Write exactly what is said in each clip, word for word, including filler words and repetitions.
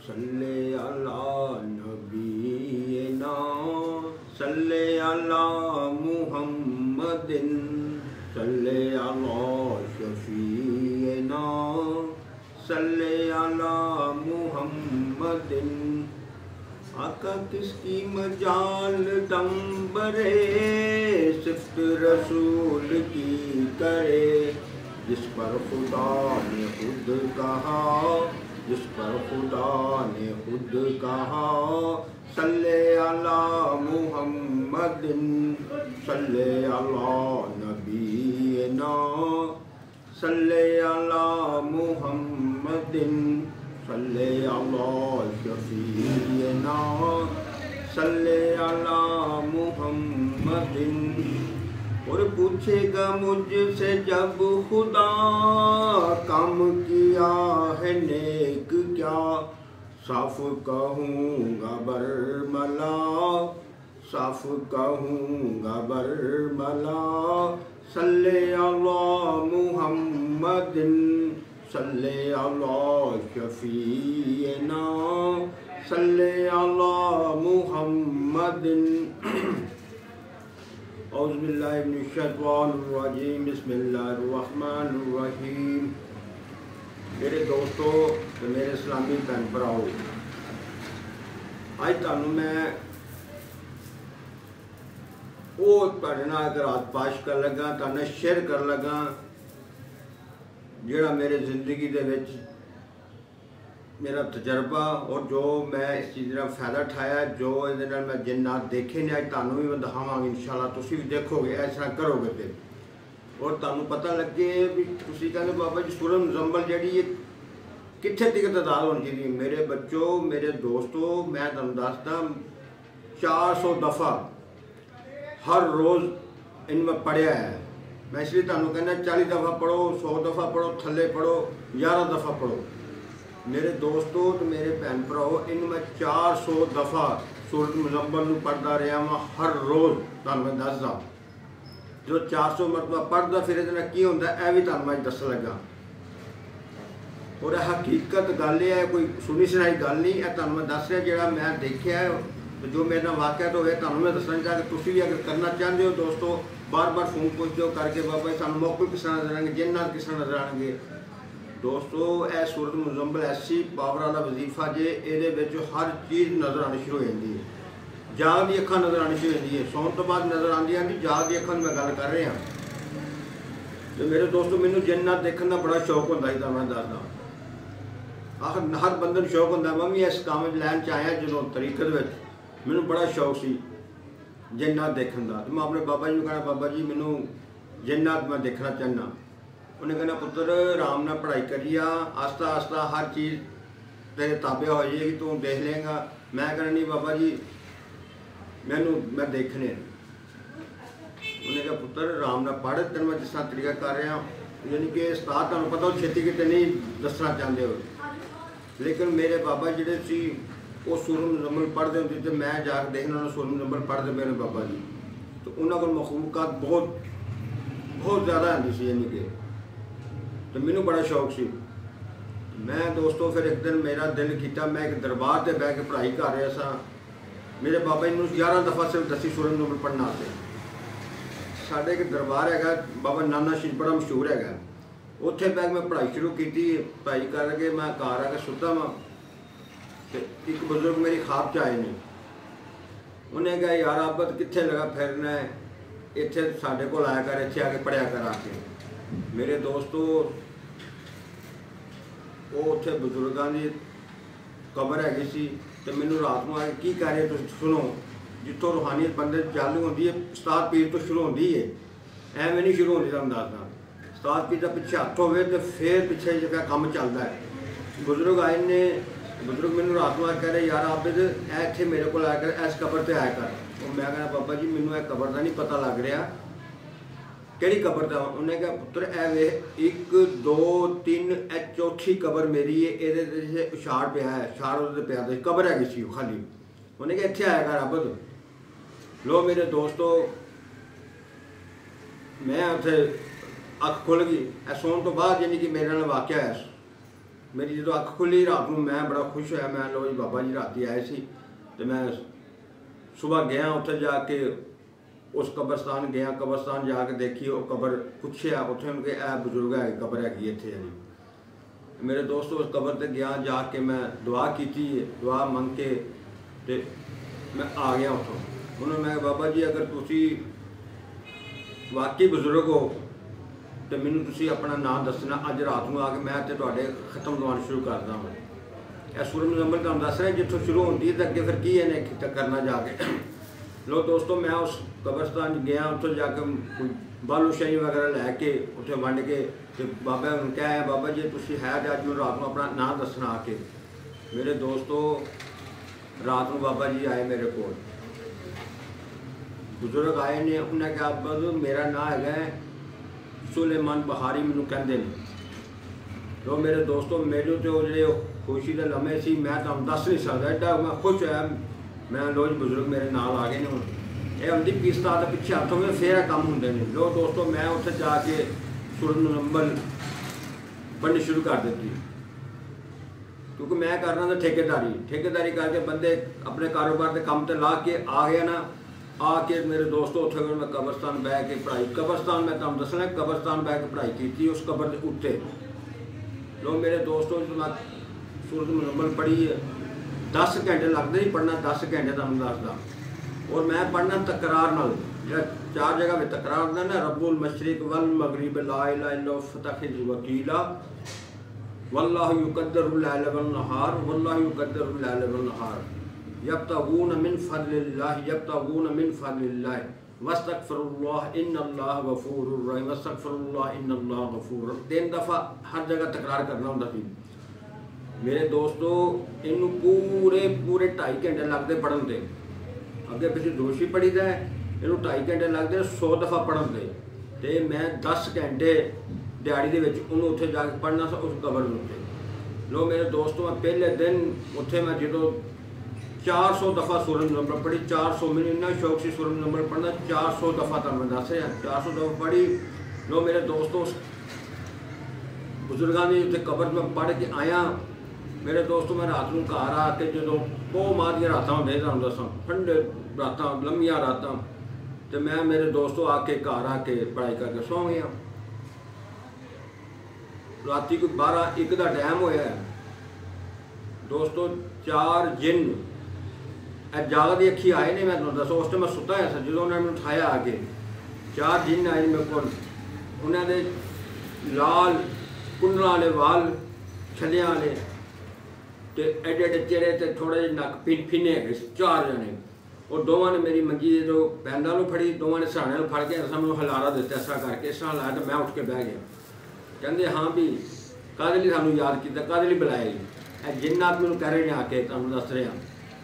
सल्ले अला नबीना सल्ले अला मुहम्मदिन सल्ले अला शफीना सल्ले अला मुहम्मदिन। आका किसकी मजाल दम बरे सिफ्त रसूल की करे, जिस पर खुदा ने खुद कहा जिस पर खुदा ने खुद कहा सल्ले अला मुहम्मदिन सल्ले अला नबीना सल्ले अला मुहम्मदिन सल्ले अला शफीना सल्ले अला मुहम्मदिन। और पूछेगा मुझसे जब खुदा काम किया है नेक क्या, साफ कहूँगा बरमला साफ कहूँगा बरमला सल्ले अला मुहम्मदिन सल्ले अला शफीना सल्ले अला मुहम्मदिन। औज़ुबिल्लाहि मिनश्शैतानिर्रजीम बिस्मिल्लाहिर्रहमानिर्रहीम। मेरे दोस्तों तो मेरे इस्लामी भैन भराओ, अज तुहानू मैं वो तुहाडे नाल एक रात पाश कर लगा, तुहाडे नाल शेयर कर लगा जिहड़ा मेरे जिंदगी दे विच मेरा तजर्बा और जो मैं इस चीज़ का फायदा उठाया, जो ये मैं जिन्नात देखे ने अज तुहानू भी मैं दिखावांगा इंशाअल्लाह। तुसीं भी देखोगे इस तरह करोगे तो और तुहानू पता लगे भी तुसीं कहंदे बाबा जी सूरह मुज़म्मिल जिहड़ी ये कित्थे तक तादाद होनी चाहिए। मेरे बच्चों मेरे दोस्तों मैं तुहानू दसदा चार सौ दफ़ा हर रोज़ इन मैं पढ़िया है। मैं इसलिए तुहानू कहना चालीस दफ़ा पढ़ो, सौ दफ़ा पढ़ो, थले पढ़ो, ग्यारह दफ़ा पढ़ो। मेरे दोस्तों तो मेरे भैन भराओ इन मैं चार सौ दफ़ा सूरत मुज़म्मिल नूं पढ़दा रहा वां हर रोज़। तुहानू मैं दसदा जो चार सौ मरतबा पढ़दा फिर इहदे नाल की हुंदा है भी तुहानू मैं दस लगा। और हकीकत गल है, कोई सुनी सुनाई गल नहीं है, तुहानू मैं दस रहा जिहड़ा मैं देखिया जो मेरे नाल वाक़या तो होया तुहानू मैं दसना चाह कि तुसीं भी अगर करना चाहते हो दोस्तों बार बार फोन पुछदे हो करके बाबा जी सानू मौके किस तरह नजर आएंगे, जिन्नात किस तरह नजर आएंगे। दोस्तों यह सूरत मुज़म्मिल ऐसी पावर वाला वजीफा जे ये हर चीज़ नज़र आनी शुरू हो जाती है। जाग दी अखां नज़र आनी शुरू हो जाती है, सौन तो बाद नज़र आती आती जाग दी अखां मैं गल कर रहा। तो मेरे दोस्तों मैनू जिन्नात देखने का बड़ा शौक होता है, मैं दसदा आखिर हर बंदे नूं शौक होता। मैं भी इस काम लैन च आया जो तरीकत मैनू बड़ा शौक सी जिन्नात देखने का। तो मैं अपने बाबा जी को कहना बाबा जी मैनू जिन्नात मैं देखना चाहना। उन्हें कहना पुत्र आराम नाल पढ़ाई करिया, आस्ता आस्ता हर चीज़ तेरे ताबे हो जाएगी, तू देख लेगा। मैं कहना नहीं बाबा जी मैनू मैं देखने। उन्हें कहा पुत्र आराम नाल पढ़, तेन मैं जिस तरह तरीका कर रहा यानी कि उस्ताद तुहानू पता छेती किते नहीं दसना चाहते हो, लेकिन मेरे बाबा जिहड़े सी वो सूरत मुज़म्मिल पढ़ते होंगे तो मैं जाके देखना सूरत मुज़म्मिल पढ़ते मेरे बाबा जी। तो उन्होंने को मखलूक़ात बहुत बहुत ज़्यादा आती सी यानी कि तो मैनू बड़ा शौक सी। मैं दोस्तों फिर एक दिन मेरा दिल किया, मैं एक दरबार से बह के पढ़ाई कर रहा सा। मेरे बाबा जी ने ग्यारह दफ़ा सिर्फ दसी सूरत मुज़म्मिल पढ़ना से। साढ़े एक दरबार है बाबा नाना शीर बड़ा मशहूर है, उत्थे बह मैं पढ़ाई शुरू की। पढ़ाई करके मैं घर आके सुता वा तो एक बुजुर्ग मेरी ख्वाब च आए नहीं। उन्हें कहा यार आबद कित्थे लगा फिरना है, इत्थे साढ़े कोल आया कर, इत्थे आके पढ़िया कर आके। मेरे दोस्तों वो उत्थे बुजुर्गों की कबर हैगी सी तो मैनू रात को आके की कह रहे तुम सुनो, जितों रूहानियत बंदे चालू होती है उस्ताद पीर तो शुरू होती है, एवं नहीं शुरू होती। तुम दसदा उस्ताद पीर का पिछे हथ हो फिर पिछे जो काम चलता है। बुजुर्ग आए ने बुजुर्ग मैनू रात को कह रहे यार आबिद इत्थे मेरे को आया कर, इस कबर से आया कर। और मैं कहना बाबा जी मैनू यह कबर का नहीं पता लग रहा किहड़ी कबर का। उन्हें कहा पुत्र ए वे एक दो तीन ए चौथी कबर मेरी है, ये उछाड़ पिया है, उछाड़ उहदे पिया कबर हैगी सी खाली। उन्हें कहा इत्थे आया कर आबद। लो मेरे दोस्तों मैं उत्थे अख खुल गई। सोन तो बाद यानी कि मेरे नाल वाकया है मेरी जो अख खुली रात को मैं बड़ा खुश होया। मैं लो जी बाबा जी राती आए सी तो मैं सुबह गया उत्थे जाके उस कब्रस्तान गया, कब्रस्तान जाके देखी वो कब्र पुछया उत्थे उनके ए बजुर्ग है कब्र हैगी इत्थे जी। मेरे दोस्तों उस कब्र ते गया जाके मैं दुआ की, दुआ मंग के ते मैं आ गया उत्थों। उन्होंने मैं बाबा जी अगर तुसी वाकई बजुर्ग हो तो मैनू तुसी अपना नाम दसना, अज रात को आके मैं तो तुहाडे खत्म दवाना शुरू कर दा। यह सूरज मुजम्मिल तुहानूं दस रहा जितों शुरू होती है तो अगे फिर की इन्हें करना जाके। लो दोस्तों मैं उस कब्रस्तान गया, उत्थों जाके कोई बालूशाही वगैरह लैके उत्थे वंड के तो बाबा क्या है बाबा जी तुसी है तो अज मैं रात को अपना नाम दसना आके। मेरे दोस्तों रात को बाबा जी आए मेरे को, बुजुर्ग आए ने, उन्हें कहा बाबा मेरा नाम है सुलेमान बहारी, मैनू कहते हैं। तो मेरे दोस्तों मेरे तो जो खुशी के लम्हे से मैं तुम दस नहीं सकता, एडा मैं खुश होया। मैं लो जी बुजुर्ग मेरे नाल आ गए ने, हूँ ये आती पीस्ता तो पिछे हथ होवे फिर काम होंगे ने। लो दोस्तों मैं उत्थे जाके सूरज मुजम्मिल बननी शुरू कर दी, क्योंकि मैं करना था ठेकेदारी ठेकेदारी करके बंदे अपने कारोबार के काम से ला के आ गया ना। आके मेरे दोस्तों उत्थे मैं कब्रस्तान बह के पढ़ाई, कब्रस्तान मैं तुम दसना कब्रस्तान बह के पढ़ाई की उस कब्र के उत्ते। लो मेरे दोस्तों जो मैं सूरज मुजम्मिल पढ़ी है दस घंटे लगते ही पढ़ना, दस घंटे तुम दसदा। और मैं पढ़ना तकरार नाल, चार जगह में तकरार होंदा ना, रब्बुल मशरिक वल मगरिब ला इलाहा इल्ला फतखिज़ वकीला वल्लाहु युक़द्दिरुल लैल वन नहार वल्लाहु युक़द्दिरुल लैल वन नहार यब्तगून मिन फज़लिल्लाह यब्तगून मिन फज़लिल्लाह वस्तगफिरुल्लाह इन्नल्लाह गफूरुर रहीम वस्तगफिरुल्लाह इन्नल्लाह गफूर। तीन दफ़ा हर जगह तकरार करना होंदा सी। मेरे दोस्तों इनू पूरे पूरे ढाई घंटे लगते पढ़न दे, अगे पिछले दोषी पढ़ी दा है, इनू ढाई घंटे लगते सौ दफ़ा पढ़न दे। ते मैं दस घंटे दिहाड़ी दे विच उन्होंने उत्थे जाके पढ़ना सा उस कबर उत्ते। लो मेरे दोस्तों मैं पहले दिन उत्थे मैं जो चार सौ दफ़ा सूरज मुजम्मिल पढ़ी, चार सौ मैंने इन्ना शौक से सूरज मुजम्मिल पढ़ना, चार सौ दफ़ा तक मैं दस रहा चार सौ दफ़ा पढ़ी। लो मेरे दोस्तों बुजुर्गों की उत्थे कबर में पढ़ के आया। मेरे दोस्तों मैं रात को घर आके जो बहुत माह दी रात होंगे तुम दसा ठंडे रात लम्बिया रात, तो मैं मेरे दोस्तों आके घर आके पढ़ाई करके सौ गया। राती कोई बारह एक का टाइम होया दोस्तों, चार जिन जागदी अखी आए ने, मैं तुम दसो उस टाइम मैं सुता है जो उन्होंने मैं उठाया आके, चार जिन आए मेरे को, उन्होंने लाल कुंडल वाले वाल छलिया वाले तो एडे एडे चेहरे तो थोड़े जे नक फिन फिने है चार जने। और दोवां ने मेरी मंजी जो पैंदा लो फड़ी, दोवां ने सराने लो फड़ के ऐसा मैं हलारा दिता, ऐसा करके इस तरह लाया तो मैं उठ के बह गया। कहते हाँ भी काहदे लई सानूं याद किया, काहदे लई बुलाया जी, जिन्नात मैनूं कह रहे हैं आके तुहानूं दस रहा।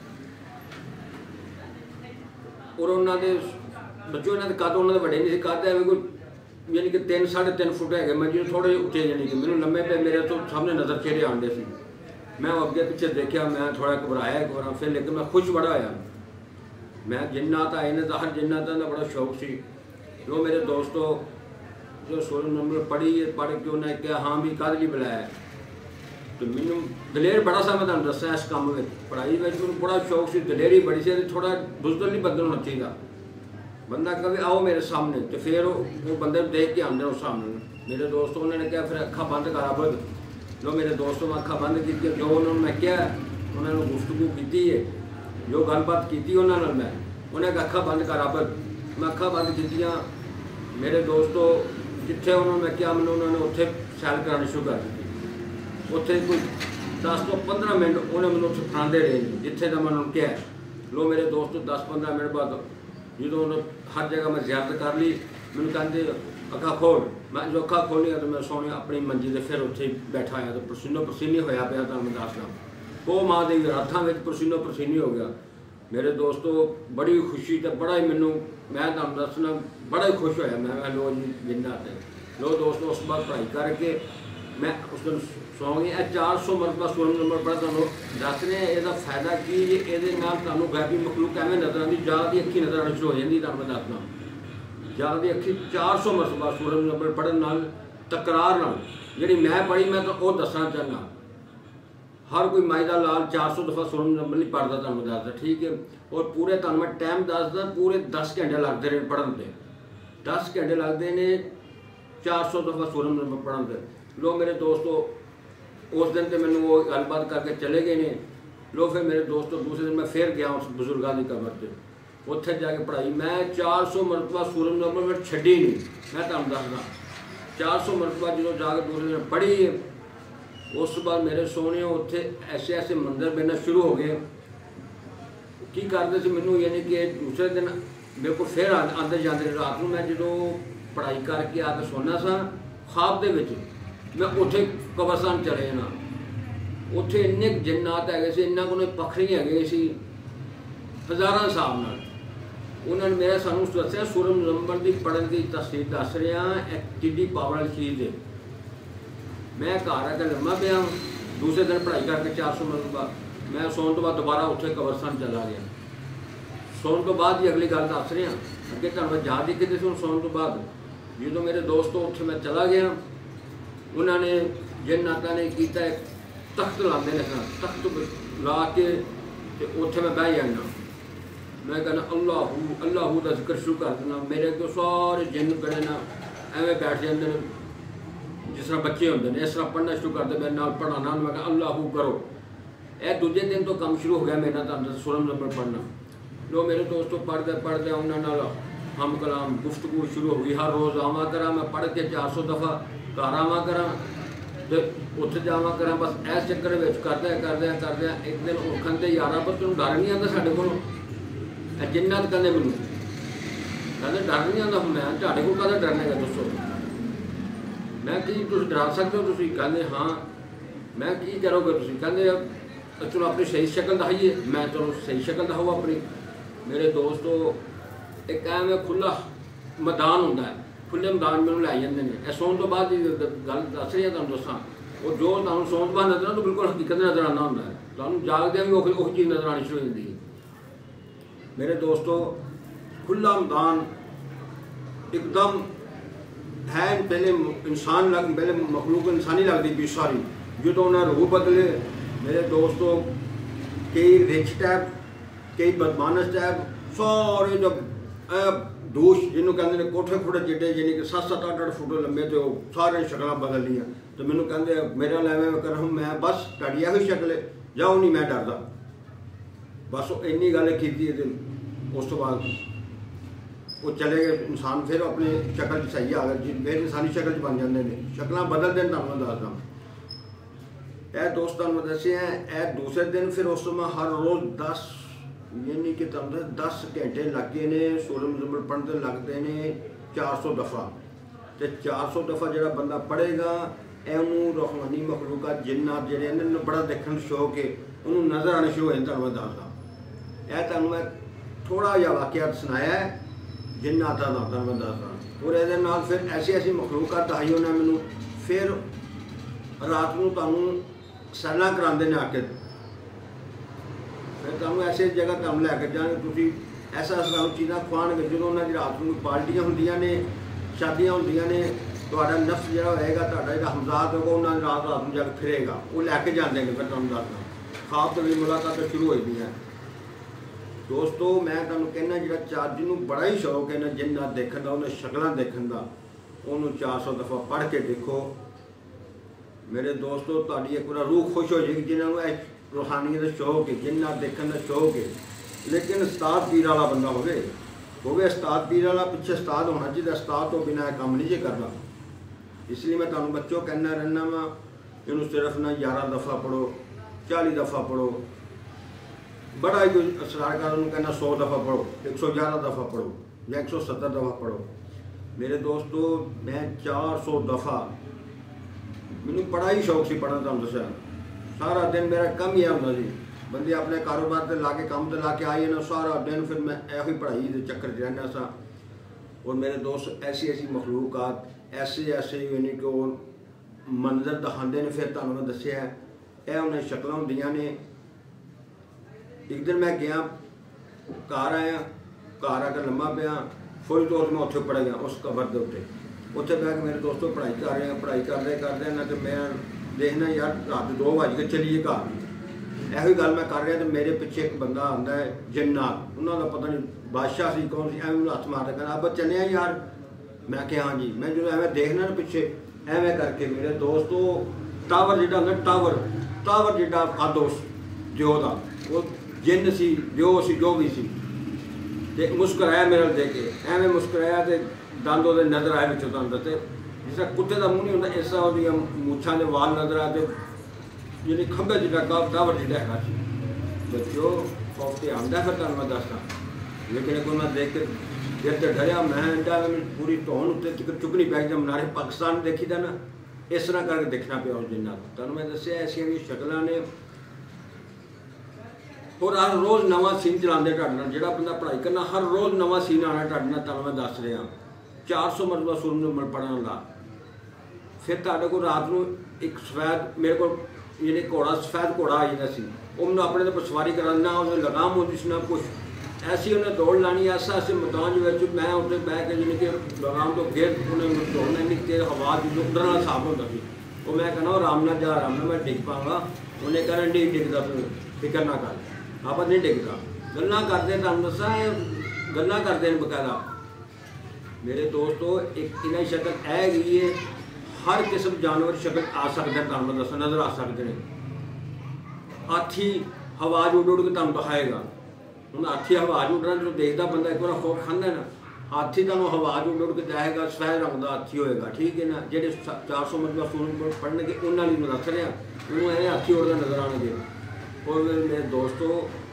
और उन्होंने बच्चों इन्होंने कद उन्होंने बड़े नहीं कद है कोई यानी कि तीन साढ़े तीन फुट है, मैं जो थोड़े उच्चे यानी कि मैंने लम्बे पे मेरे तो सामने नज़र चेहरे आते थे। मैं अगे पिछे देखा, मैं थोड़ा घबराया एक बार, फिर लेकिन मैं खुश बड़ा होया। मैं जिन्नात आए ने तो हर जिन्नात का बड़ा शौक सी। जो मेरे दोस्तों जो सूरज मुजम्मिल पढ़ी पढ़ के उन्हें कहा हाँ भी कद लई बुलाया, तो मैनू दलेर बड़ा सा मैं तुहानूं दस्सां इस काम में पढ़ाई में मैनूं बड़ा शौक सी, दलेरी बड़ी सी। थोड़ा बुज़दिल नहीं बंदे होना चाहिए, बंदा कभी आओ मेरे सामने तो फिर वो बंदे देख के आते उस सामने। मेरे दोस्तों उन्होंने कहा फिर अखा बंद कर बद। जो मेरे दोस्तों मैं अखा बंद की, जो उन्होंने मैं क्या उन्होंने गुफ्तगू की है, जो गलबात की उन्होंने मैं उन्हें अखा बंद कर बद। मैं अखा बंद की। मेरे दोस्तों जिथे उन्होंने मैं क्या मैंने उन्होंने उत्थे सैर करानी शुरू कर दी। उत्थे कोई दस तो पंद्रह मिनट उन्हें मैंने उत्थे फड़ाते रहे जिथे का मैं क्या। लो मेरे दोस्तों दस पंद्रह मिनट बाद जो हर जगह मैं ज़ियारत कर ली, मैंने कहते अखा खोल। मैं जो अखा खोली तो मैं सोने अपनी मंजी से फिर उत्थे बैठा आया तो पसीनो पसीनी होया पाया। तो मैं दसना वो माँ के हथों में पसीनो पसीनी हो गया। मेरे दोस्तों बड़ी खुशी तो बड़ा ही मैनू मैं तुम दसना बड़ा ही खुश होया। मैं लो जी जिन्नात लो दोस्तों उस बाद पढ़ाई करके मैं उस दिन सौ गया। चार सौ मरतबा सूरज मुजम्मिल पढ़ा तुहानूं दस रहे हैं। इसका फायदा की ये तुहानूं गैबी मखलूक एवें नज़र आती, जागदी अखी नज़र आनी शुरू हो जाती। तुहानूं मैं दसना जागदी अखी चार सौ मरतबा सूरज मुजम्मिल पढ़न नाल तकरार नाल जिहड़ी मैं पढ़ी मैं तो वो दसना चाहना। हर कोई माई का लाल चार सौ दफ़ा सूरज मुजम्मिल नहीं पढ़ता, तुहानूं दसदा, ठीक है। और पूरे तुहानूं मैं टाइम दसदा, पूरे दस घंटे लगते रहे पढ़न ते, दस घंटे लगते ने चार सौ दफ़ा सूरज मुजम्मिल पढ़न ते। लो मेरे दोस्तों, उस दिन तो मैंने वो गलबात करके चले गए ने। लो फिर मेरे दोस्तों दूसरे दिन मैं फिर गया उस बजुर्गों की कबर से, उत्थे जाके पढ़ाई। मैं चार सौ मरतबा सूरज मुजम्मिल मैं छड्डी नहीं, मैं तुहानूं दसदा चार सौ मरतबा जो जाके दूसरे दिन पढ़ी है। उस बाद मेरे सोने उत्थे ऐसे ऐसे मंदिर बनना शुरू हो गए। की करते थे मैनू, यानी कि दूसरे दिन मेरे को फिर आते जाते रात को मैं जो पढ़ाई करके आके सोना सा, ख्वाब दे विच मैं उत्थे कब्रस्तान चले जाना। उत्थे इन्ने जिन्नात है, इन्होंने को पखरी है सी हज़ारां हिसाब नाल। उन्होंने मेरा सानू दस्या सूरज मुजम्मिल की पढ़न की तफसीर दस रहा, एक किड्डी पावर वाली चीज़ है। मैं घर आकर लम्मा पिया, दूसरे दिन पढ़ाई करके चार सौ मरतबा मैं सोने तो बाद दोबारा उत्थे कब्रस्तान चला गया। सोने तो बाद ही अगली गल दस रहा, अगे तुहानूं मैं याद ही कि सोने तो बाद जो मेरे दोस्तों उत्थे मैं चला गया, उन्होंने जिन्नातां ने किया एक तख्त लाते हैं, तख्त ला के उत्थे मैं बह जाना। मैं कहना अल्लाहू अल्लाहू का जिक्र शुरू कर देना। मेरे को सारे जिन बड़े ना एवं बैठ जाते हैं, जिस तरह बच्चे होंगे ने, इस तरह पढ़ना शुरू करते, मेरे नाल पढ़ाना, मैं कहा अल्लाहू करो। यह दूजे दिन तो काम शुरू हो गया मेरा तो सूरज मुजम्मिल पढ़ना। लो मेरे दोस्तों पढ़ते पढ़ते उन्होंने हम कलाम गुफ्तगू शुरू हो गई। हर रोज़ आवा करा, मैं पढ़ के चार सौ दफ़ा घर आवा करा तो उत्थे जावा करा। बस इस चक्कर में करदे करदे करदे एक दिन उठन ते यारा पर तुम डर नहीं आता साढ़े को जिन्ना कहते मैनू कहते डर नहीं आता। मैं तुहाडे कोल काहदा डरना है दसो, मैं कि तुसीं डरा सकते हो? तुसीं कहते हाँ। मैं की करोगे? तुसीं कहते चलो अपनी सही शक्ल दिखाइए। मैं चलो सही शक्ल दिखाओ अपनी। मेरे दोस्तों एक एवं खुला मैदान होंदा है, खुले मैदान मैनूं लै जांदे ने। सोन तो बाद गल दस रही है तुहानूं दसां, और जो तुहानूं सोन तो बाद नज़र तो बिल्कुल हकीकत नज़र आना होंदा है, तुहानूं जागदे भी वो चीज़ नज़र आनी शुरू हो जाती है। मेरे दोस्तों खुला मैदान एकदम है, पहले इंसान लग पहले मखलूक इंसानी लगती पी सारी, जो तो उन्हें रूह बदले। मेरे दोस्तों कई रिच टाइप, कई बदमानस टाइप, सारे जब दोष जिन्हों कहते हैं कोठे खुटे चिट्टे, यानी कि सत्त सत्त अठ अठ फुट लंबे, तो सारे शक्ल बदल लिया। तो मैनू कहते मेरा लैवे मैं कर मैं बस तुहाडी इहो शक्ल है, जाओ नहीं मैं डरदा। बस इन्नी गल की। उस तो बाद वो चले गए, इंसान फिर अपनी शक्ल सही आ गए, फिर इंसानी शक्ल बन जाते हैं, शक्ल बदलते हैं। तुहानूं दसदा यह दोस्त तुहानूं दस्से हैं। यह दूसरे दिन फिर उस समय हर रोज़ दस यानी कि तुहानूं दस घंटे लगे ने सूरज मुजम्मिल पढ़ते लगते हैं चार सौ दफ़ा। तो चार सौ दफ़ा जो बंदा पढ़ेगा इनू रूहानी मखलूकात जिन्नात जिहड़े इन्होंने बड़ा देखने शौक है, उन्होंने नज़र आने शुरू हो जाते। तुहानूं मैं दसदा यह तुहानूं मैं थोड़ा जिहा वाक़या सुनाया है जिन्नात दा, तुहानूं मैं दसदा। और इहदे नाल फिर ऐसी ऐसी मखलूकात दिखाई उन्हें मैनू। फिर रात को तुहानूं सैलां करांदे ने आके, फिर तुहानूं ऐसे जगह तुहानूं लैके जाणगे, तुसीं ऐसा तुहानूं चीज़ां खुआणगे। जो उन्होंने रात को पार्टियां होंदियां ने, शादियां होंदियां ने, तुहाडा नफ्स जिहड़ा होएगा, तुहाडा जिहड़ा हमजाद होगा, उन्होंने रात रात को जाके फिरेगा, वो लैके जाते हैं। फिर तुहानूं दसदा ख्वाब तो मेरी मुलाकात शुरू हो जाती है। दोस्तों मैं तुहानूं कहना जिहड़ा चार जिन्हों बड़ा ही शौक है ना जिन्नात देखण दा, उन्हें शक्लां देखण दा, उन्होंने चार सौ दफ़ा पढ़ के देखो। मेरे दोस्तों तुहाडी एक बार रूह खुश हो जाएगी जिन्होंने रूहानियत का शौक है, जिन्नात देखने का शौक है। लेकिन उस्ताद पीर वाला बंदा होवे होवे उस्ताद पीर वाला, पिछे उस्ताद होना चाहिए। उस्ताद तो बिना काम नहीं जे करना। इसलिए मैं तुहानूं बच्चों कहना रहना वा, इनू सिर्फ ना ग्यारह दफ़ा पढ़ो, चाली दफ़ा पढ़ो, बड़ा ही कोई असरार कर उन्होंने कहना सौ दफ़ा पढ़ो, एक सौ ग्यारह दफ़ा पढ़ो या एक सौ सत्तर दफ़ा पढ़ो। मेरे दोस्तों मैं चार सौ दफ़ा मैनू बड़ा ही शौक से पढ़ना। तुहानूं दस्सिया सारा दिन मेरा कम ही होंदा सी, बंदे अपने कारोबार से ला के काम से ला के आए ना, सारा दिन फिर मैं यही पढ़ाई के चक्कर च रहना सा। और मेरे दोस्त ऐसी ऐसी मखलूकात ऐसे ऐसे यानी कि वो मंजर दिखाते हैं। फिर तुहानूं मैं दस्सिया यह उन्हें शक्लां होंदियां ने। एक दिन मैं गया घर आया, घर आकर लम्मा पिया, फौरी तौर पर मैं उत्थे पढ़ गया उस कबर के उत्ते। उत्थे बह के मेरे दोस्तों पढ़ाई कर रहे हैं, पढ़ाई करते करते ना तो मैं देखना यार रात दो बज के चलीए घर। ਇਹੋ गल मैं कर रहा तो मेरे पिछे एक बंदा आंदा है जन्नात, उन्होंने पता नहीं बादशाह सी कौन सी, एवं हथ मारता कहना अब चले यार। मैं क्या हाँ जी। मैं जो एवं देखना ना पिछे एवं करके मेरे दोस्तों टावर जिहड़ा होंदा टावर टावर जिहड़ा आदोस जो दा वो जिन सी जो सी जो भी सी ते मुस्कुराया मेरे देख के एवं मुस्कुराया तो दंद वो नज़र आए पिछों दंद ते जिस तरह कुत्ते का मूँह नहीं होंदा इस तरह वो मूछां दे वाल नज़र आए तो यानी खंबे जिहड़ा टावर जिहड़ा है बच्चों खौफ तो आंदा फिर तुहानूं मैं दसदा। लेकिन एक मैं देख के दिल तो डरिया, मैं इंडा पूरी धौन उत्ते चुकनी पै गई। मनारे पाकिस्तान देखी दा ना इस तरह करके देखना पिया उस जिन्ना। तुहानूं मैं दस्सिया ऐसियां भी शक्लां ने और हर रोज़ नवां सीन चलाते तुहाडे नाल। जिहड़ा बंदा पढ़ाई करना हर रोज़ नवां सीन आना तुहाडे नाल। तुहानूं मैं दस रहा चार सौ मरतबा सूरज नंबर पढ़न ला। फिर तुहाडे कोल रात नूं एक सफैद मेरे को यानी घोड़ा सफैद घोड़ा आ जाता सी, वो मैंने अपने तो सवारी कराना उसमें लगाम होती सी ना कुछ ऐसी उन्हें दौड़ लानी ऐसा ऐसे मैदान मैं उत्ते बह के जानी कि लगाम तो फिर उन्हें दौड़ना इन्नी तेज हवा उधर वाला हिसाब होता सी। वो मैं कहना आराम नाल जा आराम नाल मैं डिग पाँगा। उन्हें कहना नहीं डिगदा तू फिक्र ना कर आप नहीं डिगदा। गल्लां करते तुहानूं दस्सां गल्लां करते हैं बकायदा मेरे दोस्तों। एक इन्हां दी शक्ल है गई है, हर किस्म जानवर शक्ल आ सकते हैं तुहानूं दस्सां नज़र आ सकते हैं। हाथी आवाज़ उड़ उड़ के तुहानूं दिखाएगा। हुण हाथी आवाज़ उड़ना जो देखता बंदा एक बार खौफ खांदा ना, हाथी तुहानूं आवाज़ उड़ उड़ के जाएगा, सफेद रंग का हाथी होएगा ठीक है ना। जिहड़े चार सौ मरतबा सूरज पढ़नगे उन्हां लई मैं दस रहा उन्होंने ऐसे हाथी उड़दा नज़र आउणगे। और मेरे दोस्तों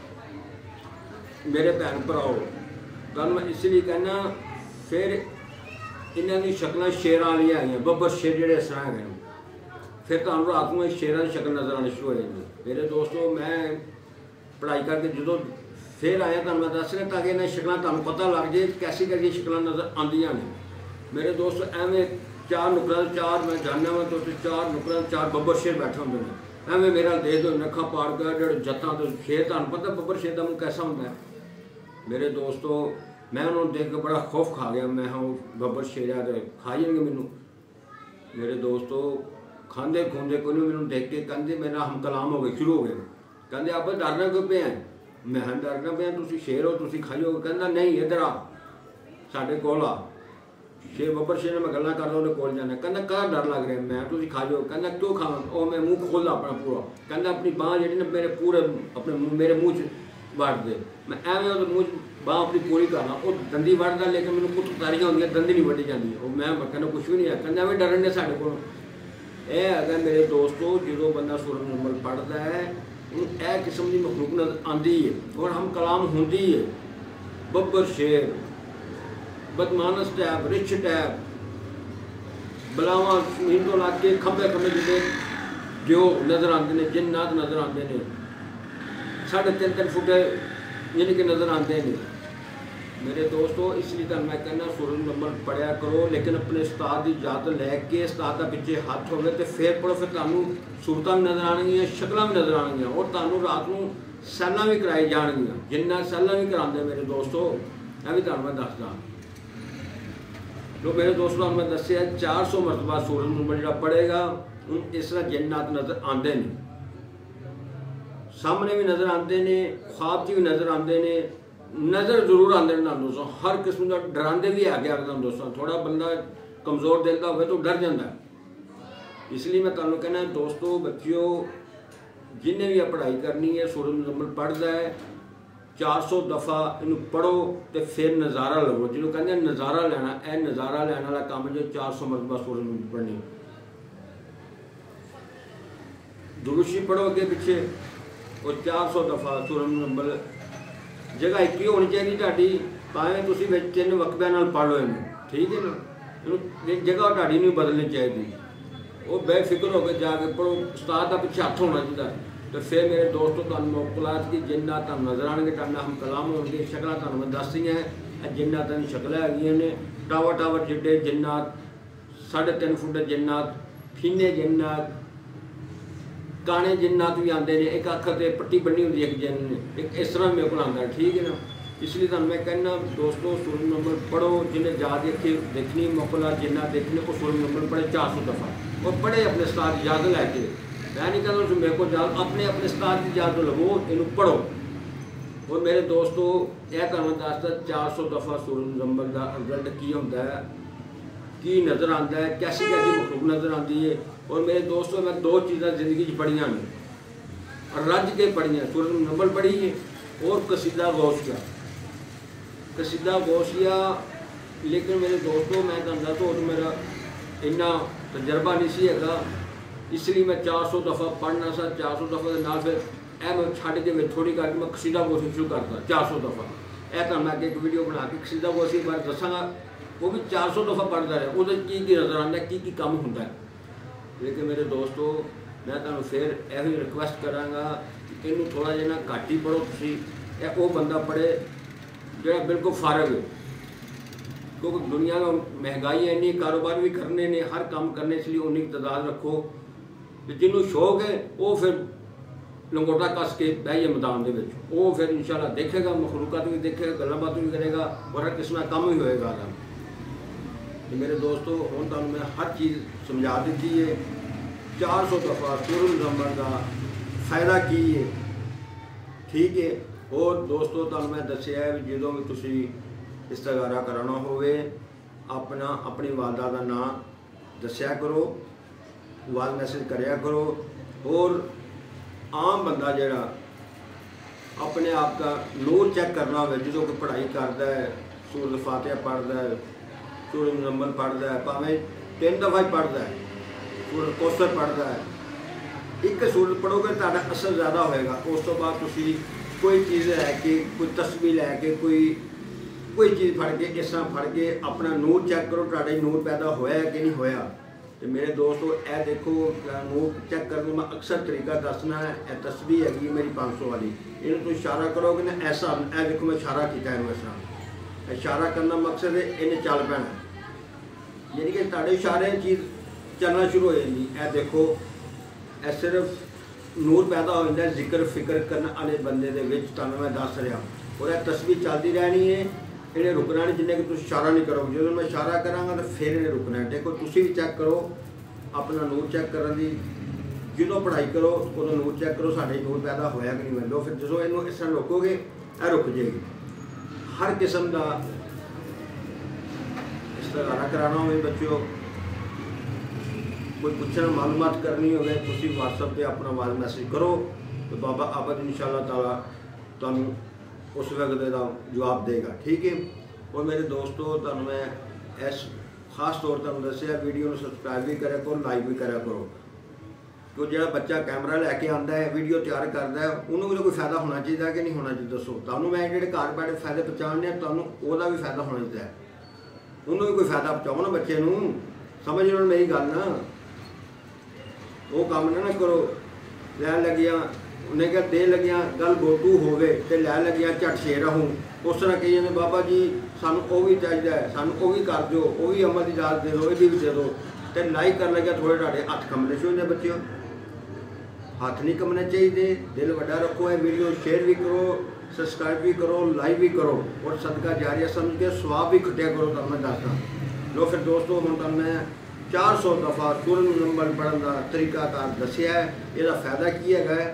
मेरे भैन भराओ तुहानूं मैं इसलिए कहना फिर इन्हां दी शक्लां शेरां वालियां आईयां बब्बर शेर जिहड़े इस तरह है। फिर तुहानूं रात नूं शेरां दी शक्ल नज़र आनी शुरू हो जाएगी। मेरे दोस्तों मैं पढ़ाई करके जो फिर आया तुहानूं मैं दस रहा ताकि इन्हां शक्लां तुहानूं पता लग जाए कैसी कैसी शक्लां नज़र आंदियां ने। मेरे दोस्तों एवं चार नुकरां चार मैं जानना वा तो चार नुकरां चार बब्बर शेर बैठे होंदे ने एवं मेरा देख दो नखा पाड़ गया जो जत्तां तो शेर तुहानूं पता बब्बर शेर का मुँह कैसा होंदा है। मेरे दोस्तों मैं उन्होंने देख के बड़ा खौफ खा गया। मैं हाँ बब्बर शेर है खा जाएंगे मैनू। मेरे दोस्तों खाते खूंदे कोई नहीं मैंने देख के कहते मेरा हम कलाम हो गए शुरू हो गए। कहते आप डरना क्यों पे हैं? मैं डरना पे तुम शेर हो तुम खाइयो। कहता नहीं इधर आ साढ़े कोल आ। शेर बब्बर शेर मैं गल्लां करदा उहदे कोल जाना। कहता कदा डर लग रहा मैं तुम खाइयो। कहता क्यों खावां? और मैं मूँह खोलदा अपना पूरा। कहता अपनी बाँह जी ना मेरे पूरे अपने मेरे मूँह च वड़ दे। मैं एवं मूँह बाँह अपनी पूरी करना वो दंदी वड़दा लेकिन मैंने कुछ तारियां होंदियां दंदी नहीं वड्डी जाती। वो मैं कहना कुछ भी नहीं है। कहता एवं डरन दे साढ़े को। यह है मेरे दोस्तों जो बंदा सूरज नंबर पढ़ता है यह किस्म की मखलूक नजर आती है और हम कलाम होंगी है। बब्बर शेर बदमानस टैप रिच टैप बलावा नींद तो लग के खंबे खंबे जिले जो नज़र आते हैं जिन्नात नज़र आते हैं साढ़े तीन तीन फुट यानी कि नज़र आते हैं। मेरे दोस्तों इसलिए तो मैं कहना सूरज नंबर पढ़िया करो लेकिन अपने उस्ताद की इजाजत लैके उस्ताद का पिछे हाथ हो गए तो फिर पढ़ो। फिर तुहानूं सूरतां भी नज़र आएंगियां शक्लां भी नज़र आएंगियां और तुहानूं रात नूं सैलां भी कराई जाणगियां। जिन्ना सैलां भी करांदे मेरे दोस्तों यह भी तुहानूं मैं दसदा। तो मेरे दोस्तों मैं दस्सिया चार सौ मरतबा सूरज नंबर जिहड़ा पढ़ेगा इस तरह जिन्नात नज़र आते हैं, सामने भी नज़र आते हैं, ख्वाब च भी नज़र आते हैं, नज़र जरूर आते हैं दोस्तों। हर किस्म का डरांदे भी है गया एकदम दोस्तों। थोड़ा बंदा कमज़ोर दिल का हो तो डर जाता है। इसलिए मैं तुहानूं कहना दोस्तों बच्चियों जिन्हें भी पढ़ाई करनी है सूरज नंबर पढ़ता है चार सौ दफ़ा इनू पढ़ो तो फिर नज़ारा लवो। जिन्होंने कहते नज़ारा लैना यह नज़ारा लैने वाला काम जो चार सौ मरतबा सूरज नंबर पढ़नी। दुरुशी पढ़ो अगे पिछे और चार सौ दफ़ा सूरज नंबर जगह एक ही होनी चाहिए ताड़ी भावें तुसीं विच तीन वक्तियां नाल पढ़ लो इनू ठीक है ना। इनू जगह ताड़ी नहीं बदलनी चाहिए। वो बेफिक्र होकर जाके पढ़ो उस्ताद का पिछे हथ होना चाहिए। तो फिर मेरे दोस्तों तुहानूं मुख्तलात की जिन्ना तुहानूं नज़र आएंगे तुहानूं हम कलाम होंगे शक्लां तुहानूं मैं दस दियां है। जिन्नातां दी शक्लां हैगियां ने टावर टावर जिड्डे जिन्नात साढ़े तीन फुट जिन्नात फीने जिन्नात काने जिन्नात भी आते हैं। एक अख से पट्टी बनी होती है एक जिन ने एक इस तरह मेरे को आता है ठीक है ना। इसलिए तुहानूं मैं कहना दोस्तों सूरज नंबर पढ़ो जिन्हें जा देखी देखनी मुकला जिन्ना देखने को सूरज नंबर पढ़े चार सौ दफ़ा और पढ़े अपने उस्ताद की इजाज़त लैके। मैं नहीं कहता तुम मेरे को इजाज़त, अपने अपने उस्ताद की इजाज़त लवो, इनू पढ़ो। और मेरे दोस्तों यह तुहानूं दसदा चार सौ दफ़ा सूरत मुज़म्मिल का रिजल्ट की होंदा है, की नज़र आता है, कैसी कैसी मखलूक नज़र आती है। और मेरे दोस्तों मैं दो चीज़ां जिंदगी पढ़ियां ने और रज के पढ़ियां, सूरत मुज़म्मिल पढ़ी है और कसीदा गौसिया। कसीदा गौसिया लेकिन मेरे दोस्तों मैं कहता तो मेरा इन्ना तजर्बा नहीं सी है, इसलिए मैं चार सौ दफ़ा पढ़ना सा। चार सौ दफ़ा के नाल फिर ए मैं छड़ के थोड़ी करके मैं कसीदा गौसी शुरू करता चार सौ दफ़ा। यह तो मैं अगे एक वीडियो बना के कसीदा गौसी बारे दसांगा, वो भी चार सौ दफ़ा पढ़ता रहे, वो की की नज़र आता है, की की काम होंदा है। लेकिन मेरे दोस्तों मैं तुहानूं फिर यही रिक्वेस्ट करांगा कि इनू थोड़ा जिहा घट ही पढ़ो तुसीं। यह वो बंदा पढ़े जो बिल्कुल फारग है, क्योंकि दुनिया में महंगाई इन्नी, कारोबार भी करने ने, हर काम करने, इसलिए उन्नी तादाद रखो। जिन्हों शौक है वो फिर लंगोटा कस के बह जाए मैदान के, वो फिर इंशाल्लाह देखेगा, मखलूकात भी देखेगा, गल्लां बात भी करेगा और हर किस्म का काम भी होएगा। तो मेरे दोस्तों हुण तुहानूं मैं हर चीज़ समझा दी है। चार सौ दफ़ा सूरत मुज़म्मिल का फायदा की है, ठीक है। और दोस्तों तुहानूं मैं दस्सिया है भी जदों भी तुसीं इस्तिखारा कराना होवे अपना अपनी वालदा का नाम दस्या करो, वाल मैसेज करया करो। और आम बंदा जिहड़ा अपने आप का नूर चेक करना हो, जो कोई पढ़ाई करता है, सूरत फातिहा पढ़ता है, सूरत मुज़म्मिल पढ़ता है, भावें तीन दफ़ा ही पढ़ता है, सूरत कौसर पढ़ता है, एक सूरत पढ़ोगे तो असर ज़्यादा होएगा। उस तो बाद तुसीं कोई चीज़ लैके, कोई तस्बीह लैके, कोई कोई चीज़ फड़ के इस तरह फड़ के अपना नूर चेक करो, तुहाडा नूर पैदा होया कि नहीं होया। तो मेरे दोस्तों ए देखो नूर चेक करने में अक्सर तरीका दसना है। यह तस्बीह हैगी मेरी पाँच सौ वाली, इन्हें तुम इशारा करोगे ना ऐसा, ए देखो मैं इशारा किया है, इस तरह इशारा करना मकसद है इन्हें चल पैना, यानी कि तुहाडे इशारे चीज़ चलना शुरू हो जाती। ए देखो ए सिर्फ नूर पैदा हो जाता है जिक्र फिक्र करने वाले बंदे दे विच, तुहानूं मैं दस रहा। और यह तस्बीह चलती रहनी है, इन्हें रुकना नहीं जिन्हें कि तुम इशारा नहीं करोगे। जो मैं इशारा करांगा तो फिर इन्हें रुकना है। देखो तुसीं भी चेक करो, अपना नूर चेक करने की जो पढ़ाई करो उदों नूर चेक करो, साढ़े नूर पैदा होया कि नहीं होया। फिर जो इनू इस तरह रोकोगे यह रुक जाएगी। हर किस्म का इस्तिखारा कराना हो बच्चों, कोई पूछना मालूमात करनी हो, तुसीं व्हाट्सएप पर अपना आवाज़ मैसेज करो तो बाबा आबद इंशाअल्लाह ताला तुहानूं उस वक्त का जवाब देगा, ठीक है। और मेरे दोस्तों तुहानूं मैं इस खास तौर पर दस्सिया वीडियो में सबसक्राइब भी करा करो, लाइक भी करा करो। तो जो बच्चा कैमरा लैके आता है, वीडियो तैयार करता है, उन्होंने भी कोई फायदा होना चाहिए कि नहीं होना चाहिए। दसो तुहानूं मैं जो घर बैठे फायदे पहुँचाने, तुहानूं उहदा भी फायदा होना चाहिए, उन्होंने भी कोई फायदा पहुँचाओ ना बच्चे नूं। समझ लो मेरी गल ना, वो काम ना करो लैन लगिया उन्हें क्या दे लगिया गल गोटू होवे ते लै लगिया झट शेर हूँ। उस तरह कही जाते बाबा जी सानू वो भी चाहिए, सानू वो भी कर दो, वो भी अमल की इजाजत दे दो, ये भी दे दो। तो लाइक कर लगे थोड़े ढाडे हथ कमने शुरू होंगे। बच्चों हथ नहीं कमने चाहिए, दिल वड्डा रखो। है वीडियो शेयर भी करो, सबसक्राइब भी करो, लाइक भी करो और सदका जारिया समझ के स्वाब भी खटिया करो। तो मैं दसदा लो फिर दोस्तों हम तो मैं चार सौ दफ़ा सूरत मुज़म्मिल पढ़ने का तरीकाकार दसिया है, यदा फायदा की है।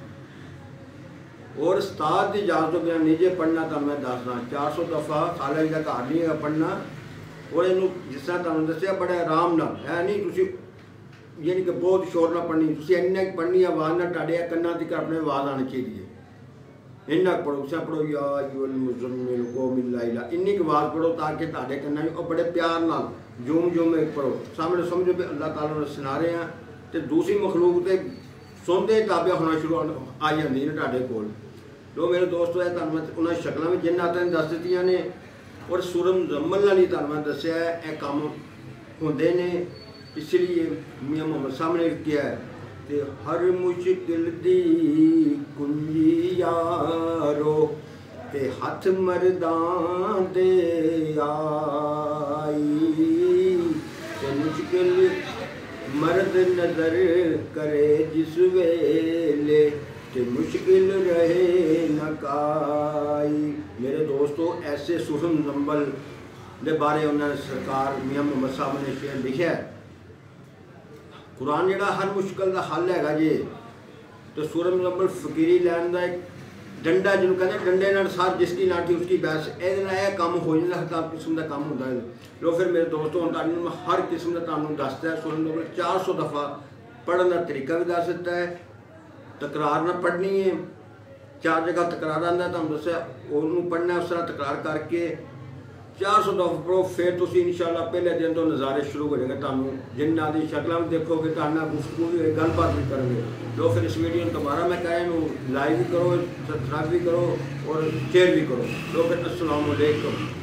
और उस्ताद की इजाजत तो बिना निजे पढ़ना तो मैं दसदा चार सौ दफ़ा खाला जी का घर नहीं है पढ़ना। और इनू जिस तरह तुहानूं दस्सिया बड़े आराम नाल है, नहीं तुसीं यानी कि बहुत शोर ना पढ़नी, तुसीं इन्ना पढ़नी आवाज़ ना तुहाडे कन्नां तक अपने आवाज़ आनी चाहिए। इन्ना पढ़ो, उस पढ़ो या अय्युहल मुज़म्मिल क़ुम इल्ला, इन्नी की आवाज़ पढ़ो ताकि तुहाडे कन्नां और बड़े प्यार नाल जूम जूम में पढ़ो। सामने समझो भी अल्लाह ताला ने सुना रहे हैं तो दूसरी मखलूक तो सुनते ताबिया होना शुरू आ जाती है तुहाडे कोल। तो मेरे दोस्तों है तुहानूं मैं उन्होंने शक्लां भी जिन्नातां ने दस दित्तियां ने और सूरत मुज़म्मिल नाल ही तुहानूं मैं दस्सिया है यह काम होंदे ने, इसलिए मियां मोहम्मद साहब ने किया है ते हर मुश्किल दी कुंजी यारो ते हथ मर्दां दे आई ते मुश्किल मर्द नजर करे जिस वेले ते मुश्किल रहे न काई। मेरे दोस्तों ऐसे सूरत मुज़म्मिल के बारे उन्होंने सरकार मियां मोहम्मद साहब ने शेर लिखा है कुरान जिहड़ा हर मुश्किल का हल हैगा जी। तो सूरह मुज़म्मिल फकीरी लैन का एक डंडा जिन्हों कहते डंडे नाल सार जिसकी लाठी उसकी बैस, ये काम हो जाता है, हर किस्म का काम होता है। लो फिर मेरे दोस्तों हम मैं हर किस्म का तुहानूं दसदा है। सूरह मुज़म्मिल चार सौ दफ़ा पढ़ने का तरीका भी दस दिता है, तकरार ना पढ़नी है। चार जगह तकरार आंदा है, तुहानूं दस्सिया उहनूं पढ़ना है, उस तरह तकरार करके चार सौ दफ़ा पढ़ो। फिर तुम इंशाअल्लाह पहले दिन तो नज़ारे शुरू हो जाएंगे, तुहानूं जिन्हां दी शक्लां भी देखोगे, तुहाडे नाल गुफ्तगू भी होएगी, गलबात भी करोगे। लो फिर इस वीडियो में दोबारा मैं कहें लाइक भी करो, सब्सक्राइब भी करो और शेयर भी करो। लो फिर अस्सलामु अलैकुम।